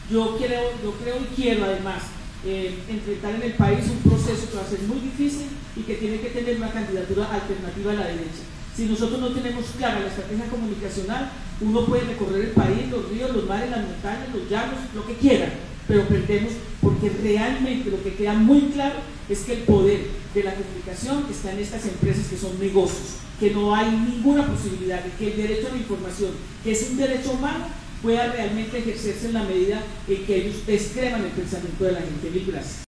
Yo creo y quiero además enfrentar en el país un proceso que va a ser muy difícil y que tiene que tener una candidatura alternativa a la derecha. Si nosotros no tenemos clara la estrategia comunicacional, uno puede recorrer el país, los ríos, los mares, las montañas, los llanos, lo que quiera, pero perdemos porque realmente lo que queda muy claro es que el poder de la comunicación está en estas empresas que son negocios, que no hay ninguna posibilidad de que el derecho a la información, que es un derecho humano, pueda realmente ejercerse en la medida en que ellos descreman el pensamiento de la gente. Mil gracias.